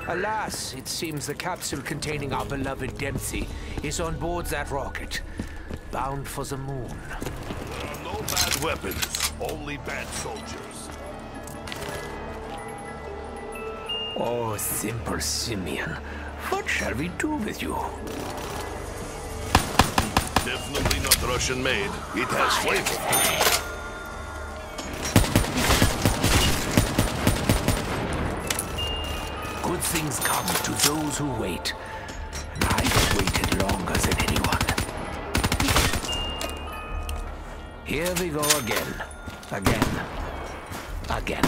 Alas, it seems the capsule containing our beloved Dempsey is on board that rocket, bound for the moon. There are no bad weapons, only bad soldiers. Oh, simple Simeon, what shall we do with you? Definitely not Russian-made. It has flavor. Good things come to those who wait. And I've waited longer than anyone. Here we go again. Again.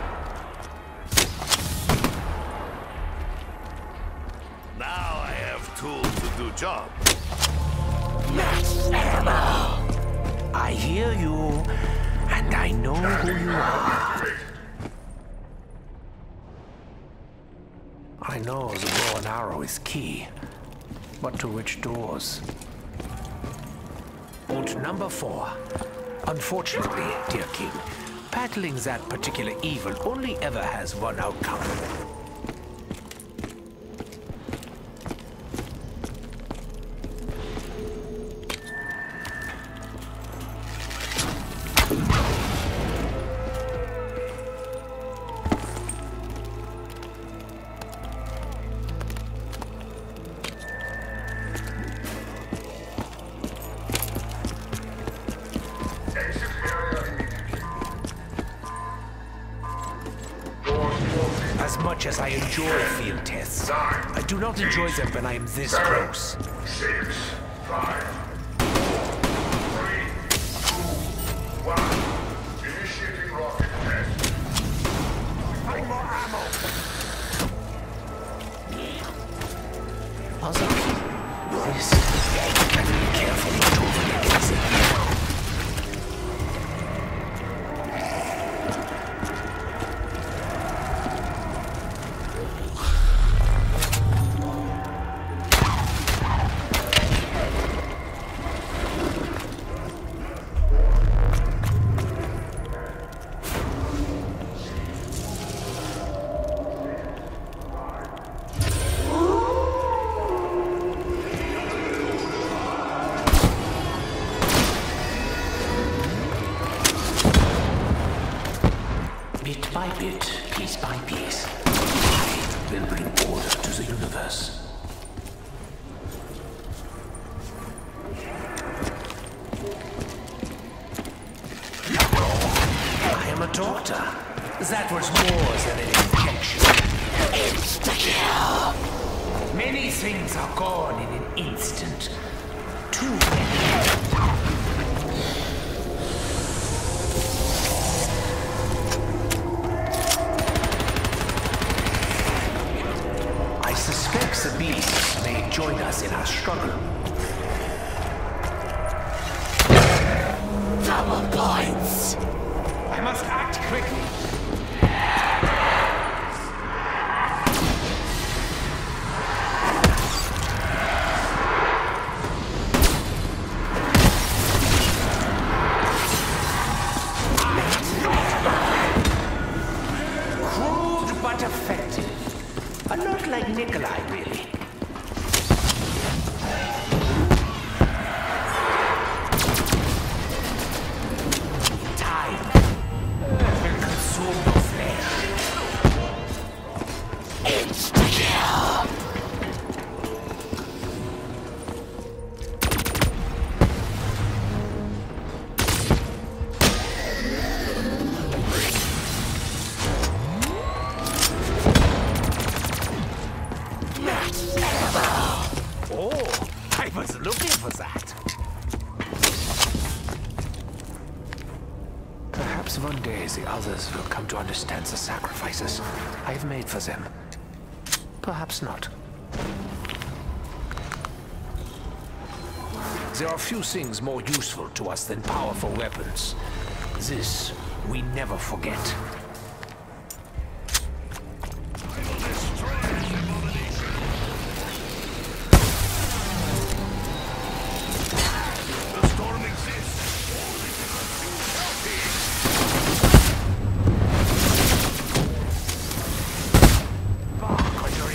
Now I have tools to do job. Max ammo! I hear you, and I know who you are. I know the bow and arrow is key, but to which doors? Und number 4. Unfortunately, dear king, battling that particular evil only ever has one outcome. As much as I enjoy field tests, I do not enjoy them when I am this close. 6, 5, 4, 3, 2, 1. Initiating rocket test. Find more ammo! Ozaki, this... Can be careful not to overlook it. Bit by bit, piece by piece, I will bring order to the universe. I am a doctor. That was more than an injection. Insta-kill! Many things are gone in an instant. Too many. I suspect the beasts may join us in our struggle. Double points! I must act quickly. Crude but effective. A lot like Nikolai, really. Time. Will consume your flesh. Insta-kill. Oh, I was looking for that. Perhaps one day the others will come to understand the sacrifices I've made for them. Perhaps not. There are few things more useful to us than powerful weapons. This we never forget. On your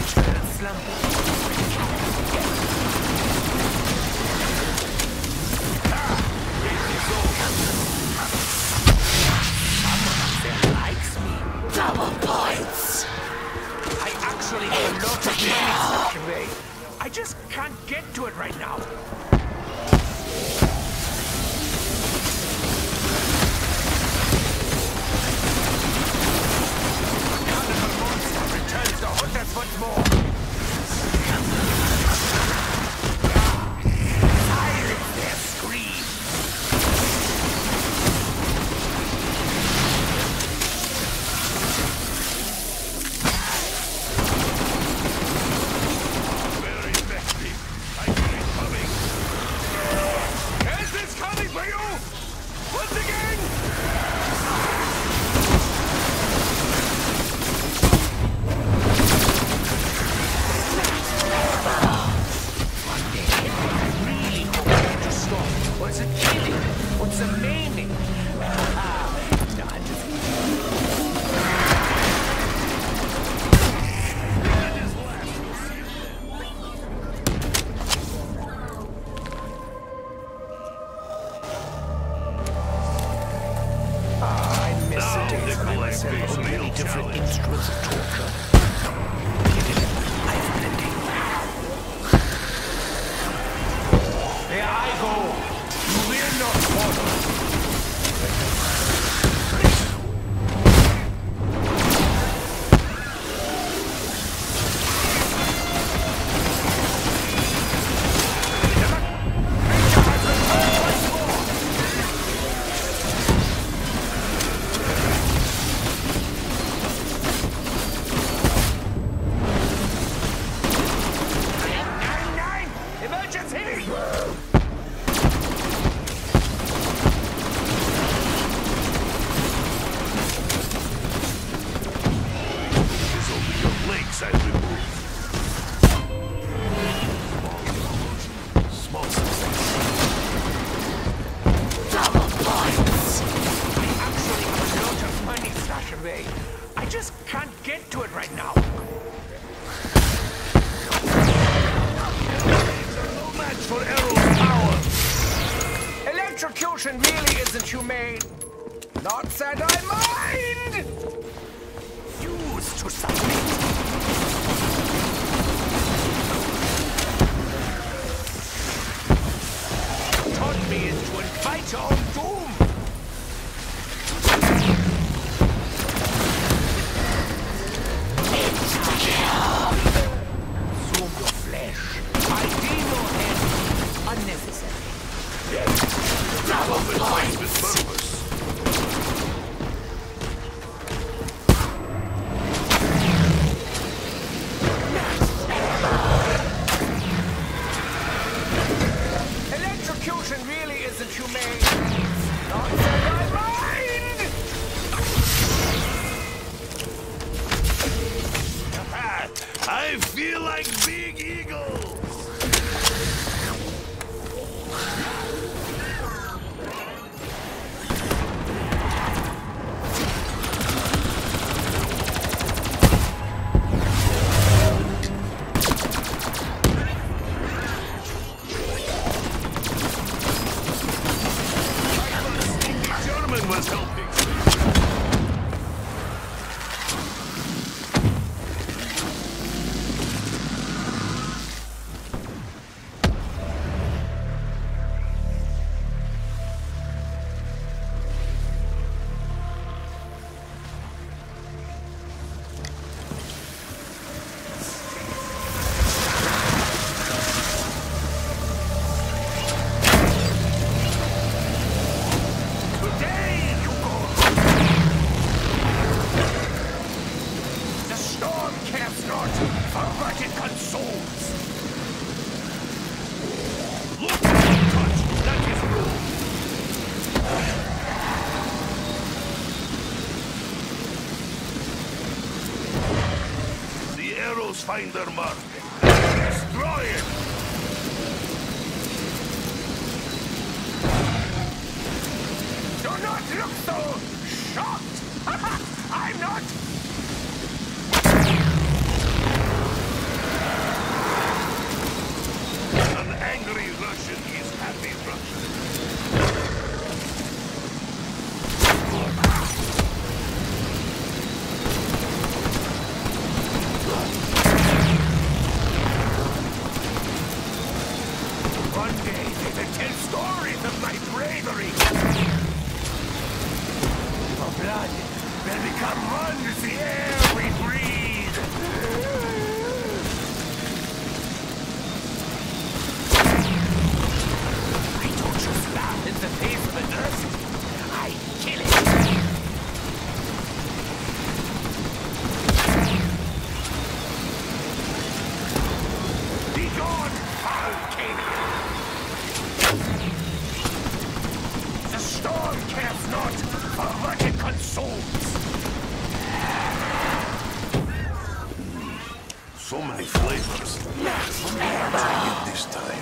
Double points. I actually have a lot of money stashed away. I just can't get to it right now. Carnival monster returns to hunt us once more. Silence their scream. Very effective. I hear it coming. Is this coming for you? Once again! Really hoping to stop. What's it killing? What's the meaning? No, I'm just I miss the days when I myself owned many different instruments of torture. I've plenty. Here I go. You will not follow. Emergency! It's only your legs I've removed. Small success. Double points! I actually have a lot of money stashed away. I just can't get to it right now. No match for Arrow's power. Electrocution really isn't humane. Not that I mind! Used to something. Taught me is to invite your own doom. Consume your flesh. I deem your head unnecessary. Double points! With purpose. Electrocution really isn't humane. Not that I mind! I feel like Big Eagle. German was helping. Today you go. The storm cares not, for what it consumes. Look, touch. That is rule. The arrows find their mark. Destroy it. Do not look so shocked. I'm not. One day they will tell stories of my bravery. Our blood will become one with the air we breathe. I don't just laugh in the face of adversity. I kill it. Be gone, foul king! The storm cares not for what it consumes. So many flavors. Try it this time.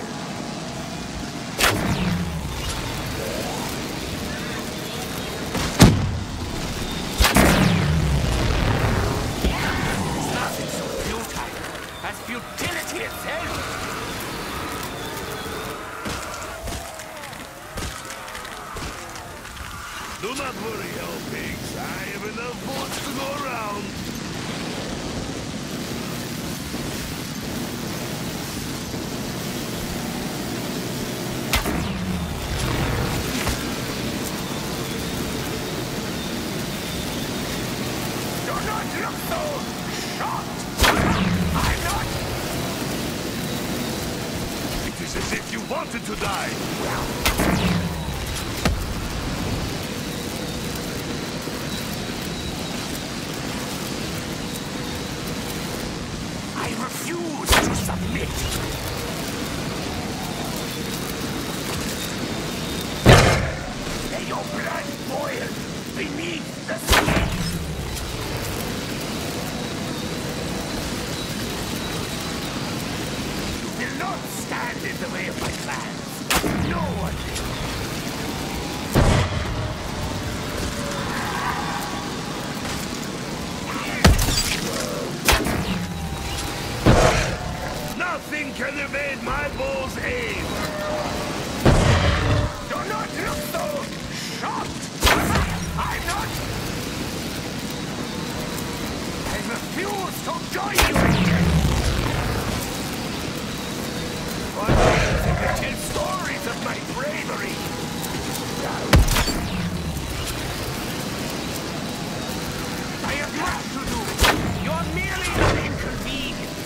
There's nothing so futile as futility itself. Do not worry, hell pigs. I have enough bullets to go around. Do not look so shocked. I'm not. It is as if you wanted to die. I refuse to submit. May your blood boil beneath the skin. You will not stand in the way of my plans. No one will. Nothing can evade my bow's aim. Do not look so shocked! I'm not! I refuse to join you again! One day they will tell stories of my bravery! I have much to do! You're merely an inconvenience!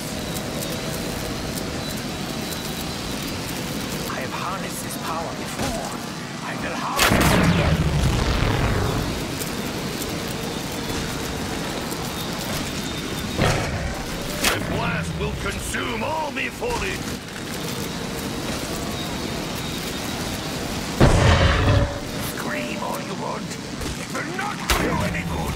I have harnessed this power before. I will harness it again. The blast will consume all before it. Scream all you want. It will not do you any good.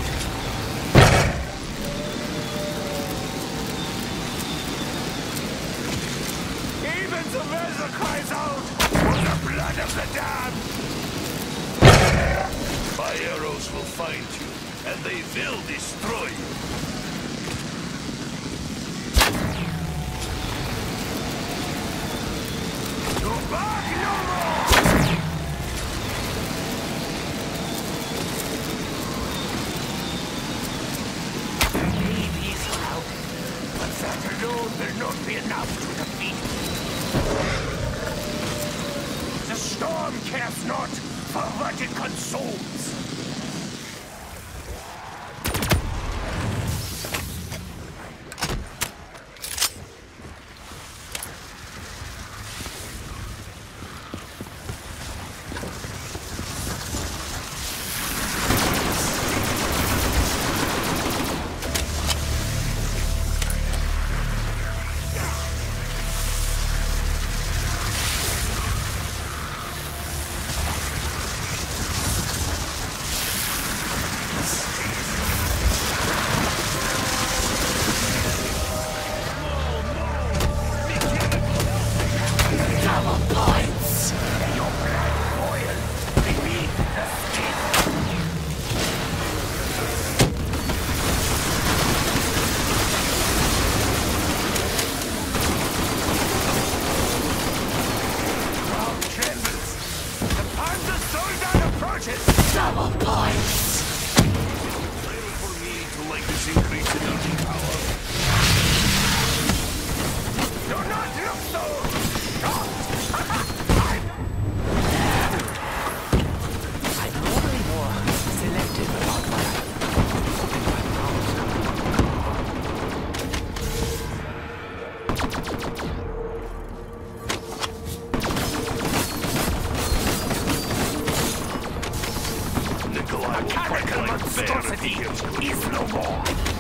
Even the Weather cries out for the blood of the damned. My arrows will find you, and they will destroy you. To back no more! There may be surrounded, but that alone will not be enough to defeat me. The storm cares not for what it consumes. is no more.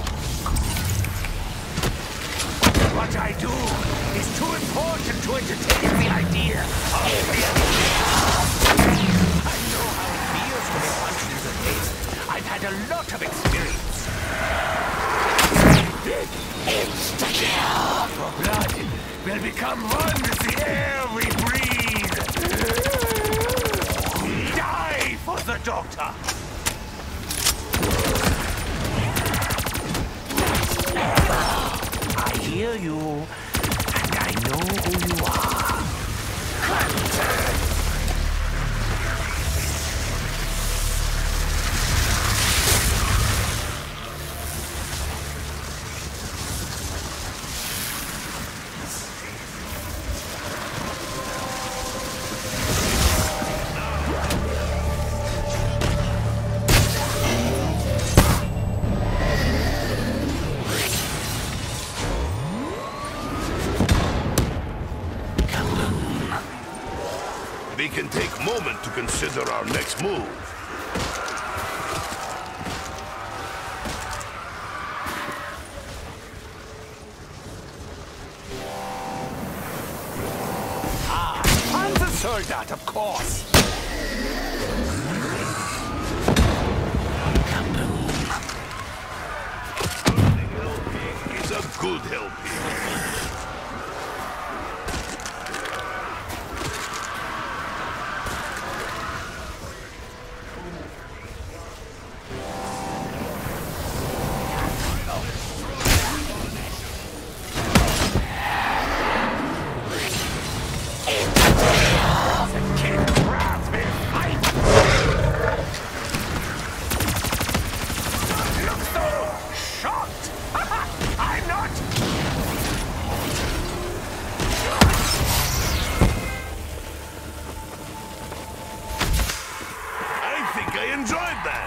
What I do is too important to entertain the idea of I know how it feels when it punches in the face. I've had a lot of experience. Insta-kill! Your blood will become one with the air we breathe. Die for the Doctor! I hear you, and I know who you are. Hunter! We can take a moment to consider our next move. I'm the soldat, of course. He's a good helping. I enjoyed that.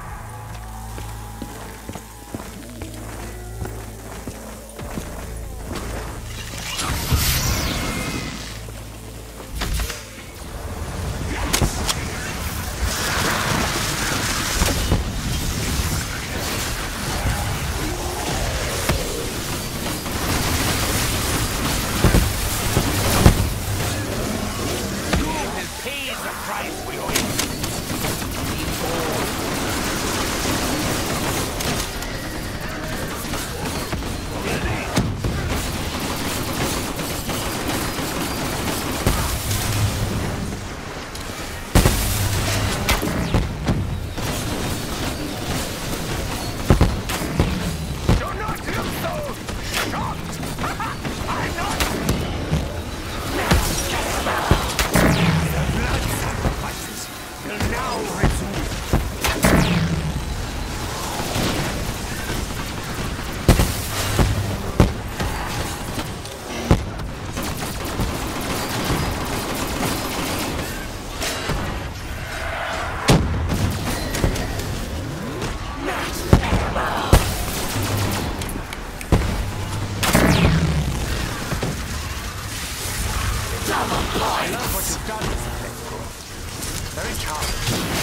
I love what you've done, Mr. Flexcroft. Very charming.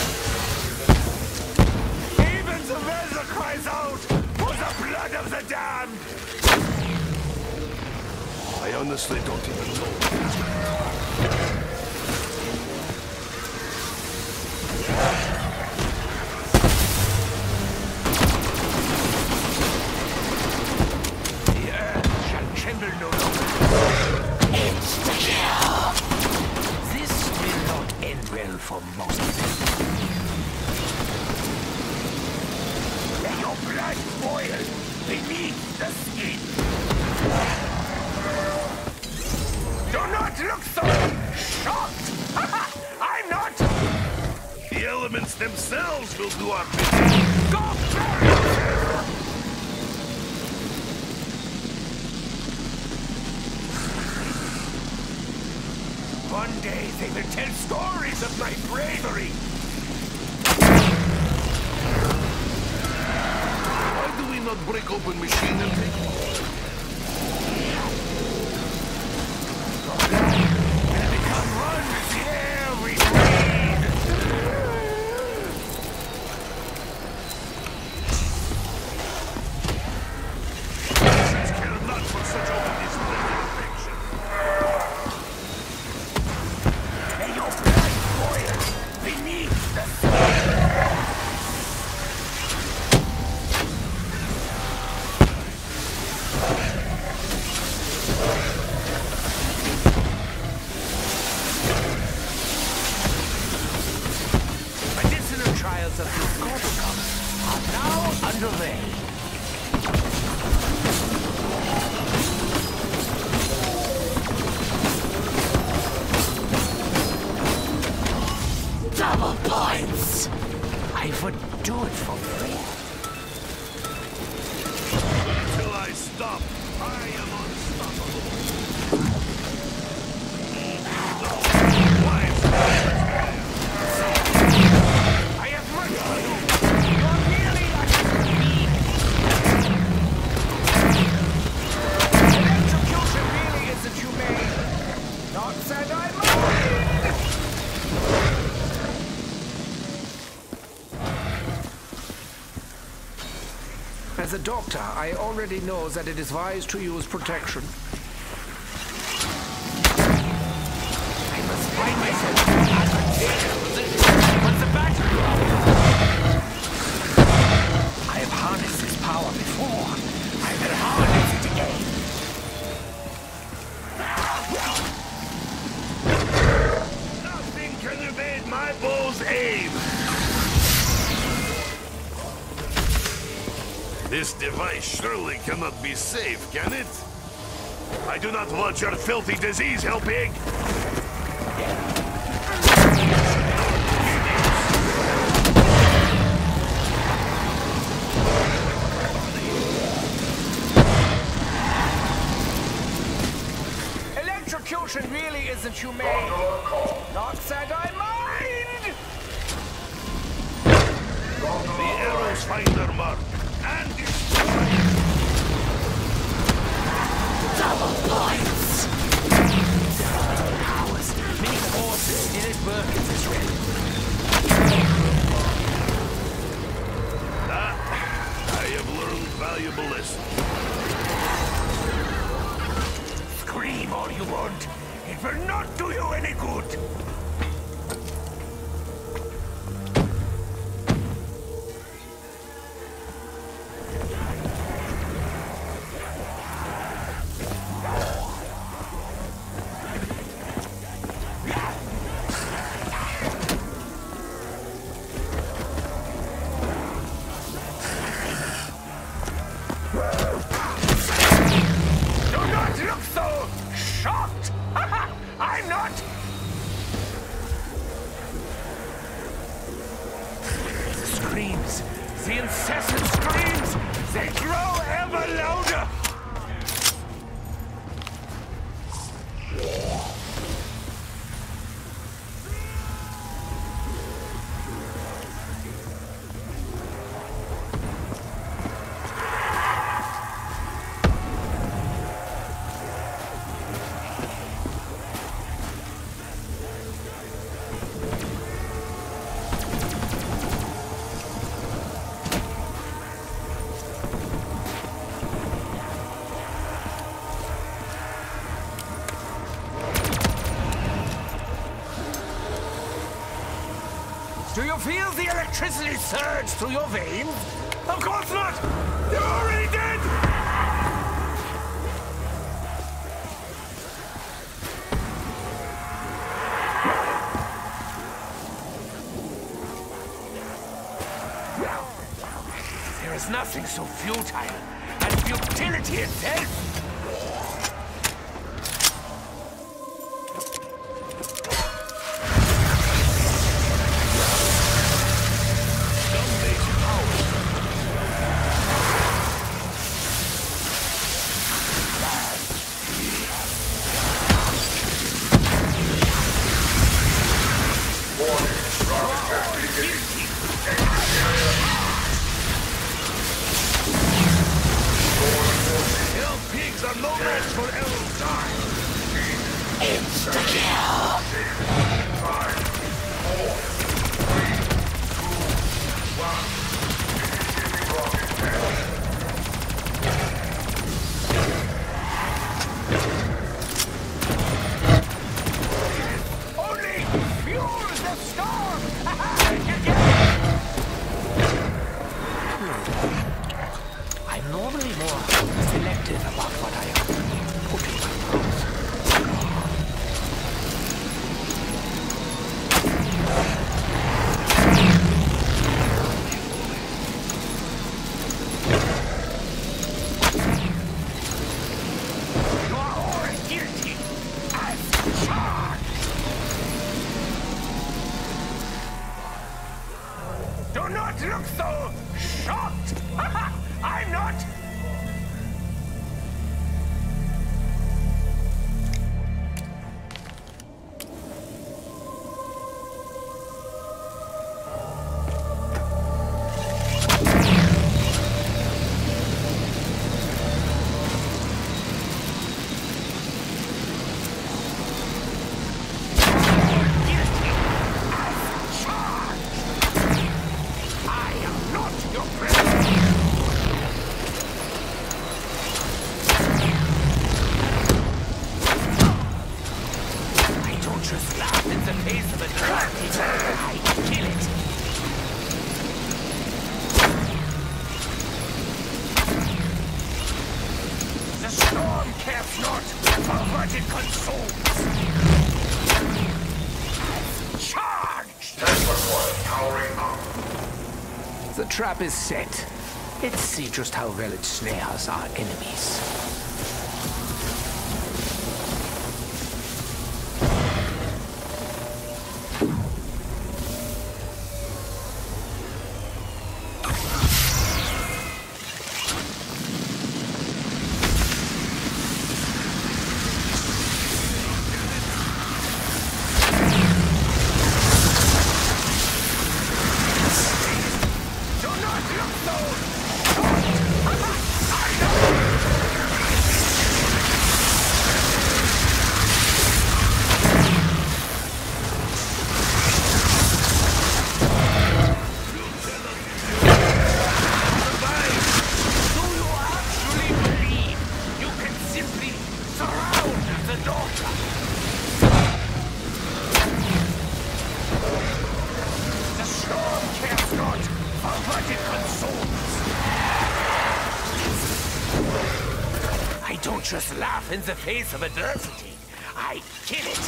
Even the weather cries out for the blood of the damned! I honestly don't even know. The earth shall tremble no longer. Insta-kill! This will not end well for most of them. May your blood boil beneath the skin. Do not look so shocked! I'm not! The elements themselves will do our bidding. Go bury yourself! One day they will tell stories of my bravery. Why do we not break open machinery? And become one with the air we breathe. underway. Double points! I would do it for free. Until I stop, I am unstoppable. I have much to do. You're nearly like me. Electrocution really isn't humane. Not said I mind. As a doctor, I already know that it is wise to use protection. I must find myself in an advantageous position once the battery I have harnessed this power before. I will harness it again. Nothing can evade my bow's aim. This device surely cannot be safe, can it? I do not want your filthy disease, hell pig! Electrocution really isn't humane. Not said I mind. The arrows find their mark and destroy. Double points! Powers, many forces still at work in this realm. I have learned valuable lessons. Scream all you want. It will not do you any good. Do not look so shocked! I'm not! The screams, the incessant screams, they grow ever louder! Do you feel the electricity surge through your veins? Of course not! You're already dead! There is nothing so futile as futility itself! Hell pigs are no match for arrows. Insta-kill! 5, 4, 3, 2, 1, initiating rocket test. Only fuel the storm! I'm normally more selective about what I am putting my mouth. cares not, for what it consumes! Charge! Transport powering up. The trap is set. Let's see just how well it snares our enemies. I don't just laugh in the face of adversity. I kill it.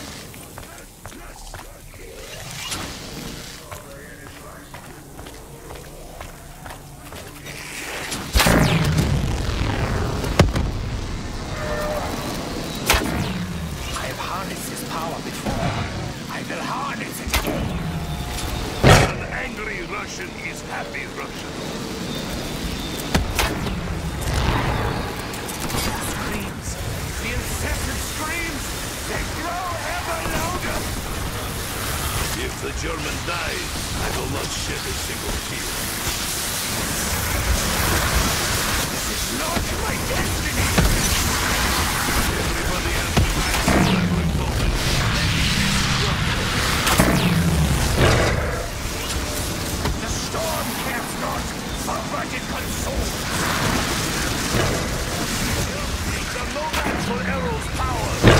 I have harnessed this power before. I will harness it again. An angry Russian is happy Russian. The incessant screams, they grow ever louder! If the German dies, I will not shed a single tear. This is not my destiny! Everybody has to match the level The storm cares not, for what it consumes! No match for Arrow's power!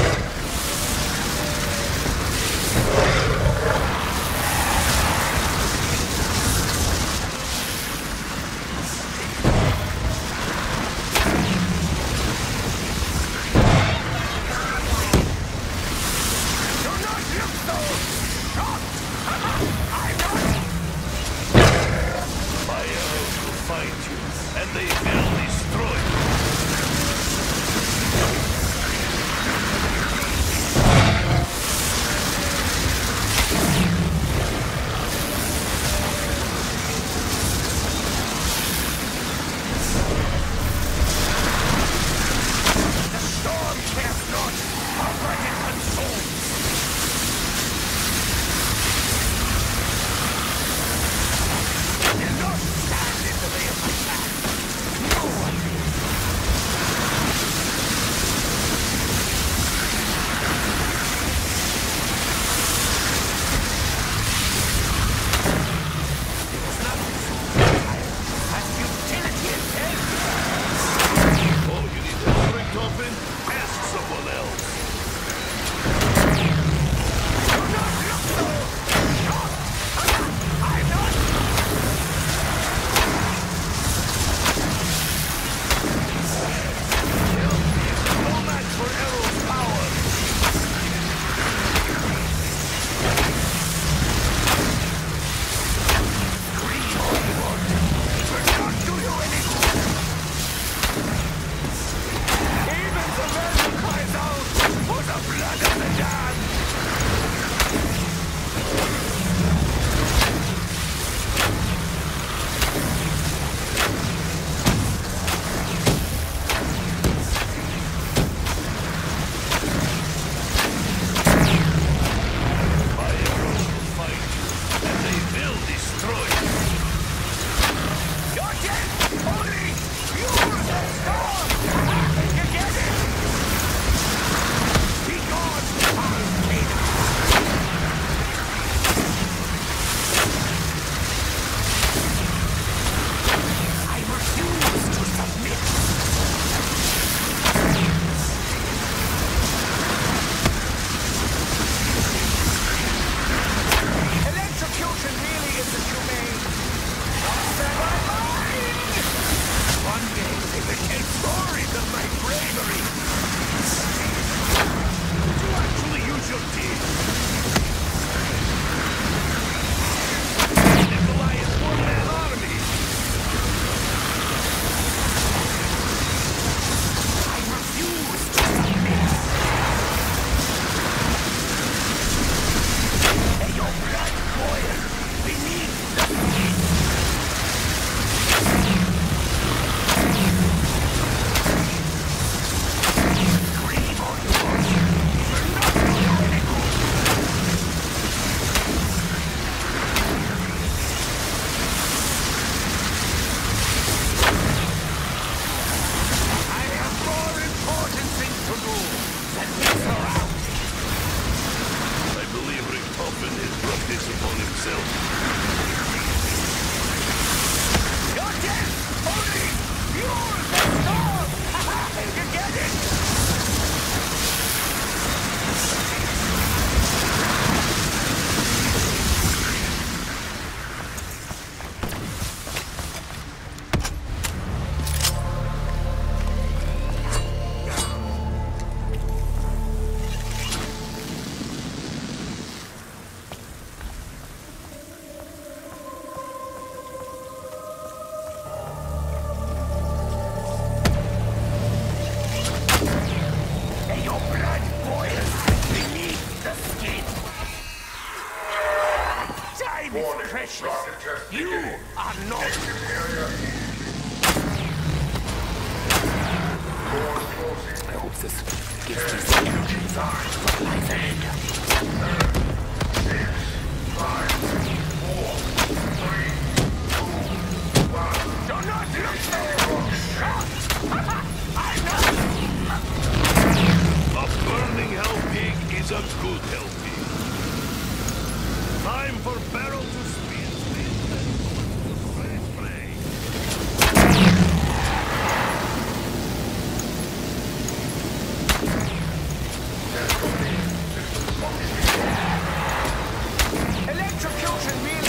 Do not look so shocked! I'm not! My arrows will find you, and they will destroy you! Even the cautious. You are not. I hope this gives me some energy for what lies ahead. 5, 4, 3, 2, 1. Do not look so short! I know! A burning hell pig is a good hell pig. Time for barrel to spin. Fresh play. Electrocution means